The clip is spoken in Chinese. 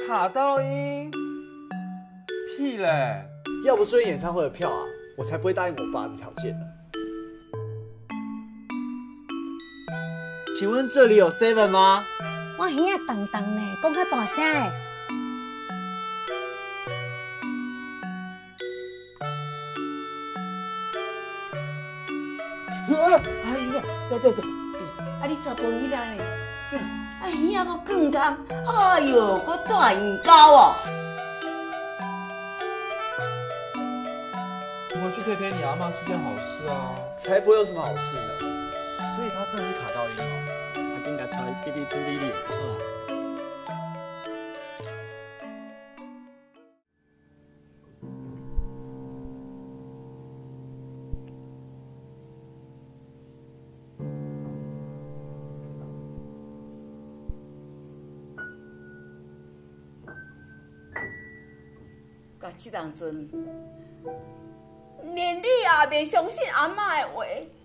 卡到音？屁嘞！ 要不是演唱会的票啊，我才不会答应我爸的条件呢。请问这里有 Seven 吗？ 我耳仔动动呢，讲较大声诶。 还是对，啊你查甫囡仔呢？啊耳仔搁更重，哎哟，搁大耳高哦。 回去陪陪你阿嬷是件好事啊。 才不会有什么好事呢。 所以他真的是卡到音哦。啊，紧甲带弟弟处理理，好啦。 甲这当阵，连你也袂相信阿嬷的话。